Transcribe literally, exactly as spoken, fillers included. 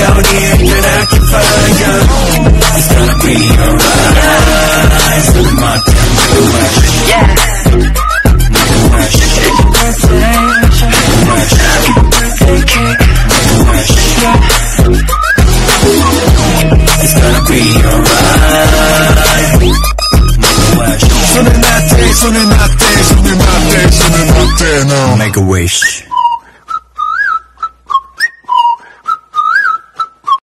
here that I can find you. It's gonna be alright. So my damn wish. Yeah. Make a wish. Happy birthday. Happy birthday cake. Wish. It's gonna be alright. Make a wish. 손을 놔대 손을 놔대 손을 놔대 손을 놔대 no. Make a wish.